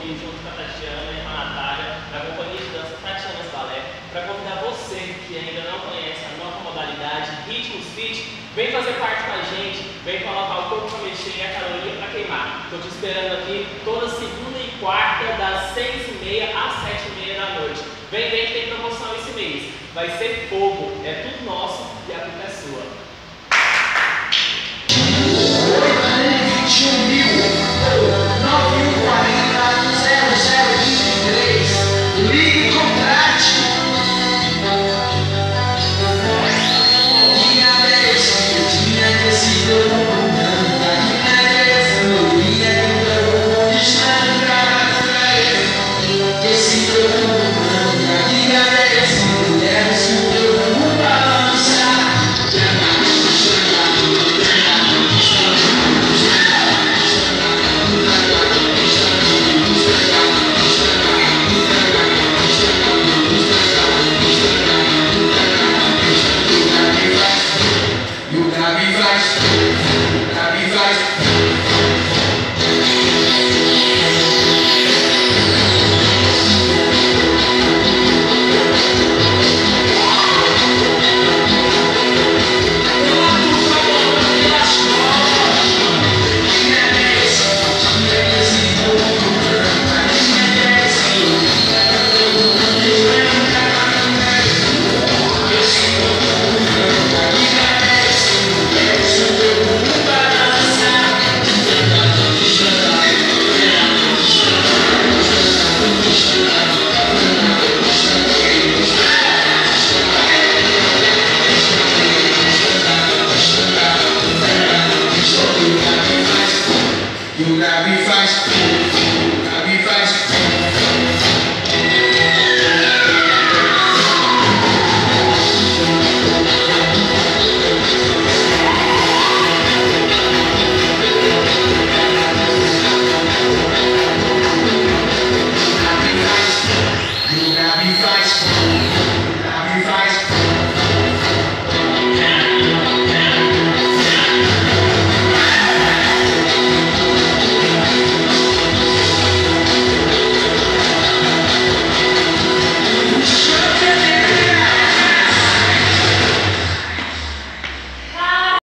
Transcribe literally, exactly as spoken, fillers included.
aqui junto com a Tatiana e com a Natália, da companhia de dança Tatiana's Balé, para convidar você que ainda não conhece a nova modalidade Ritmos Fit, vem fazer parte com a gente, vem colocar o corpo para mexer e a caloria para queimar. Estou te esperando aqui toda segunda e quarta, das seis e meia às sete e meia da noite. Vem, vem que tem promoção esse mês. Vai ser fogo, é tudo nosso e a culpa é sua. Ligue e contrate. Minha vez, eu tinha decidido nada. Minha vez, eu ia eu estragar. Decidiu nada. Minha vez, eu quero se eu balançar. You got me fast, you got me fast. You got me fast, you got me fast.